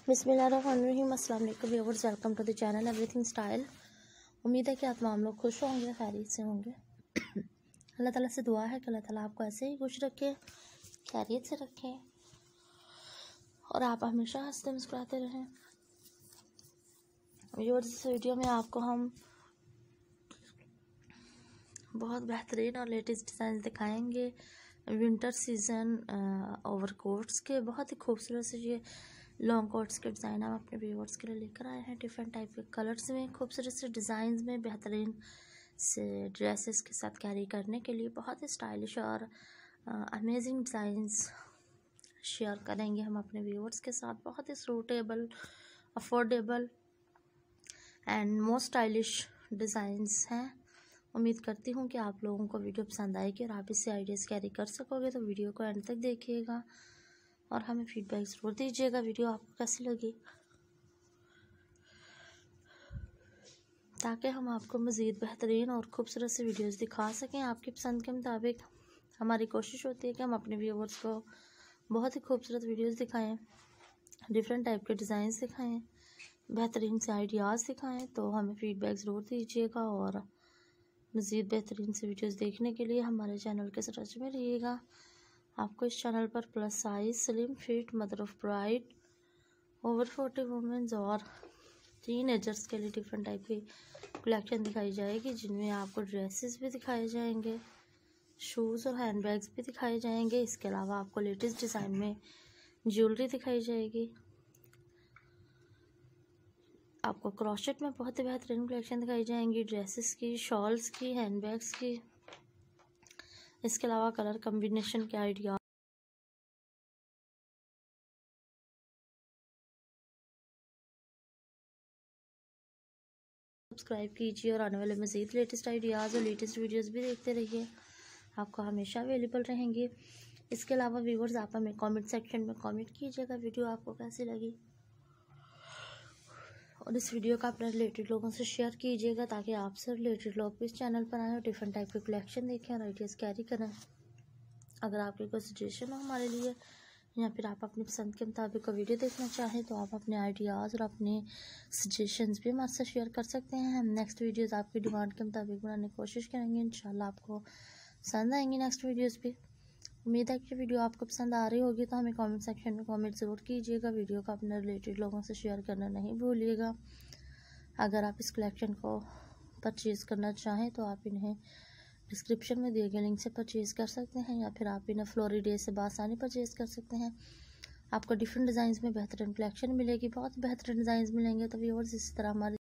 बिस्मिल्लाहिर्रहमानिर्रहीम, अस्सलाम वालेकुम viewers, welcome to the channel everything style. उम्मीद है कि आप तमाम लोग खुश होंगे, खैरियत से होंगे। अल्लाह ताला से दुआ है कि अल्लाह ताला आपको ऐसे ही खुश रखे, खैरियत से रखे और आप हमेशा हंसते मुस्कुराते रहें। व्यूअर्स, इस वीडियो में आपको हम बहुत बेहतरीन और लेटेस्ट डिज़ाइन दिखाएंगे। विंटर सीज़न ओवरकोट्स के बहुत ही खूबसूरत से ये लॉन्ग कोट्स के डिज़ाइन हम अपने व्यूअर्स के लिए लेकर आए हैं। डिफरेंट टाइप के कलर्स में, खूबसूरत से डिज़ाइंस में, बेहतरीन से ड्रेसेस के साथ कैरी करने के लिए बहुत ही स्टाइलिश और अमेजिंग डिज़ाइंस शेयर करेंगे हम अपने व्यूअर्स के साथ। बहुत ही suitable, affordable and most stylish designs हैं। उम्मीद करती हूँ कि आप लोगों को वीडियो पसंद आएगी और आप इससे आइडियाज़ कैरी कर सकोगे। तो वीडियो को एंड तक देखिएगा और हमें फीडबैक ज़रूर दीजिएगा वीडियो आपको कैसी लगी, ताकि हम आपको मज़ीद बेहतरीन और ख़ूबसूरत से वीडियोस दिखा सकें आपकी पसंद के मुताबिक। हमारी कोशिश होती है कि हम अपने व्यूअर्स को बहुत ही खूबसूरत वीडियोस दिखाएं, डिफरेंट टाइप के डिज़ाइंस दिखाएं, बेहतरीन से आइडियाज़ दिखाएं। तो हमें फ़ीडबैक ज़रूर दीजिएगा और मज़ीद बेहतरीन से वीडियोस देखने के लिए हमारे चैनल के टच में रहिएगा। आपको इस चैनल पर plus size, slim fit, mother of bride, over 40 women's और टीनेजर्स के लिए डिफरेंट टाइप की कलेक्शन दिखाई जाएगी, जिनमें आपको ड्रेसेस भी दिखाए जाएंगे, शूज़ और हैंडबैग्स भी दिखाए जाएंगे। इसके अलावा आपको लेटेस्ट डिज़ाइन में ज्वेलरी दिखाई जाएगी। आपको क्रॉशेट में बहुत ही बेहतरीन कलेक्शन दिखाई जाएंगी, ड्रेसेस की, शॉल्स की, हैंडबैग्स की। इसके अलावा कलर कम्बिनेशन के आइडिया सब्सक्राइब कीजिए और आने वाले मज़ीद लेटेस्ट आइडियाज़ और लेटेस्ट वीडियोस भी देखते रहिए, आपको हमेशा अवेलेबल रहेंगे। इसके अलावा व्यूअर्स, आप हमें कमेंट सेक्शन में कमेंट कीजिएगा वीडियो आपको कैसी लगी और इस वीडियो का अपने रिलेटेड लोगों से शेयर कीजिएगा, ताकि आपसे रिलेटेड लोग भी इस चैनल पर आएँ और डिफरेंट टाइप के कलेक्शन देखें और आइडियाज़ कैरी करें। अगर आपकी कोई सजेशन हो हमारे लिए या फिर आप अपनी पसंद के मुताबिक कोई वीडियो देखना चाहें, तो आप अपने आइडियाज़ और अपने सजेशंस भी हमारे साथ शेयर कर सकते हैं। हम नेक्स्ट वीडियोस आपकी डिमांड के मुताबिक बनाने की कोशिश करेंगे। इंशाल्लाह आपको पसंद आएंगी नेक्स्ट वीडियोस भी। उम्मीद है कि वीडियो आपको पसंद आ रही होगी। तो हमें कमेंट सेक्शन में कमेंट ज़रूर कीजिएगा। वीडियो को अपने रिलेटेड लोगों से शेयर करना नहीं भूलिएगा। अगर आप इस कलेक्शन को परचेज़ करना चाहें तो आप इन्हें डिस्क्रिप्शन में दिए गए लिंक से परचेज़ कर सकते हैं, या फिर आप इन्हें फ्लोरिडे से बासानी परचेज़ कर सकते हैं। आपको डिफरेंट डिज़ाइंस में बेहतरीन कलेक्शन मिलेगी, बहुत बेहतरीन डिज़ाइंस मिलेंगे। तो व्यूअर्स, इस तरह हमारे